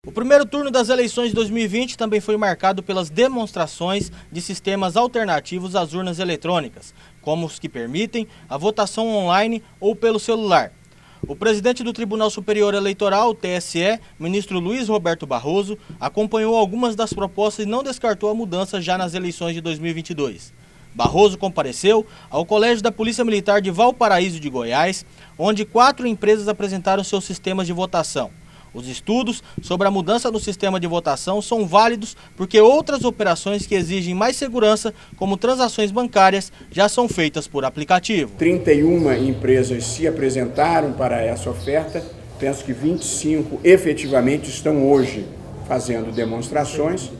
O primeiro turno das eleições de 2020 também foi marcado pelas demonstrações de sistemas alternativos às urnas eletrônicas, como os que permitem a votação online ou pelo celular. O presidente do Tribunal Superior Eleitoral, TSE, ministro Luiz Roberto Barroso, acompanhou algumas das propostas e não descartou a mudança já nas eleições de 2022. Barroso compareceu ao Colégio da Polícia Militar de Valparaíso de Goiás, onde 4 empresas apresentaram seus sistemas de votação. Os estudos sobre a mudança do sistema de votação são válidos porque outras operações que exigem mais segurança, como transações bancárias, já são feitas por aplicativo. 31 empresas se apresentaram para essa oferta, penso que 25 efetivamente estão hoje fazendo demonstrações,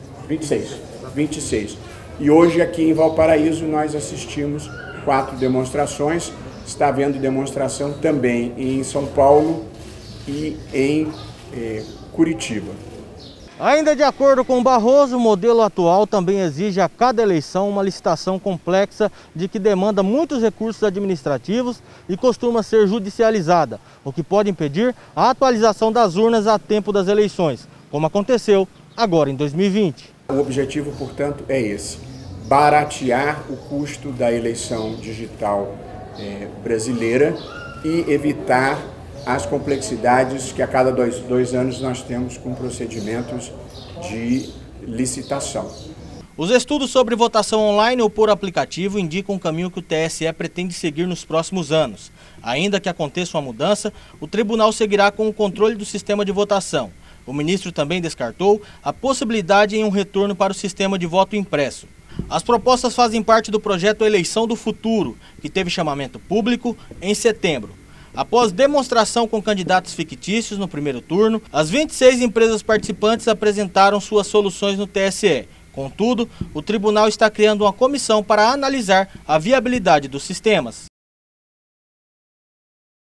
26. E hoje aqui em Valparaíso nós assistimos 4 demonstrações, está havendo demonstração também em São Paulo e em Curitiba. Ainda de acordo com Barroso, o modelo atual também exige a cada eleição uma licitação complexa de que demanda muitos recursos administrativos e costuma ser judicializada, o que pode impedir a atualização das urnas a tempo das eleições, como aconteceu agora em 2020. O objetivo, portanto, é esse: baratear o custo da eleição digital brasileira e evitar as complexidades que a cada dois anos nós temos com procedimentos de licitação. Os estudos sobre votação online ou por aplicativo indicam o caminho que o TSE pretende seguir nos próximos anos. Ainda que aconteça uma mudança, o tribunal seguirá com o controle do sistema de votação. O ministro também descartou a possibilidade em um retorno para o sistema de voto impresso. As propostas fazem parte do projeto Eleição do Futuro, que teve chamamento público em setembro. Após demonstração com candidatos fictícios no primeiro turno, as 26 empresas participantes apresentaram suas soluções no TSE. Contudo, o tribunal está criando uma comissão para analisar a viabilidade dos sistemas.